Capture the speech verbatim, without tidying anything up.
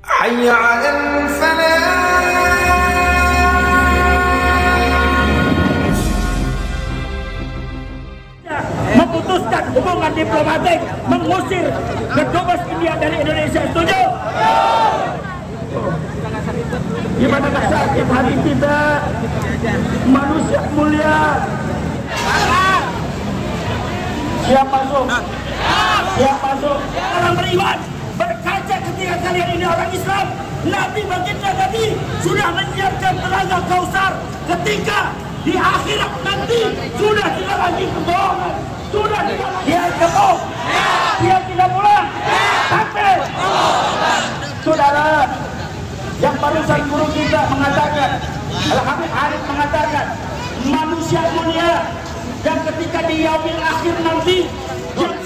حي على الفلاح. Memutuskan hubungan diplomatik, mengusir kedubes India dari Indonesia. Setuju? Gimana sakit hati kita, manusia mulia. Siap masuk? Siap masuk? Orang beriman berkaca ketika kalian ini orang Islam. Nabi baginda Nabi sudah menyiapkan telaga Kausar ketika di akhirat nanti sudah tidak lagi kebohongan, sudah tidak lagi dia kebohong, dia tidak pulang sampai. Saudara, yang barusan guru kita mengatakan, Al-Habib Arif mengatakan, manusia mulia dan ketika di yaumil akhir nanti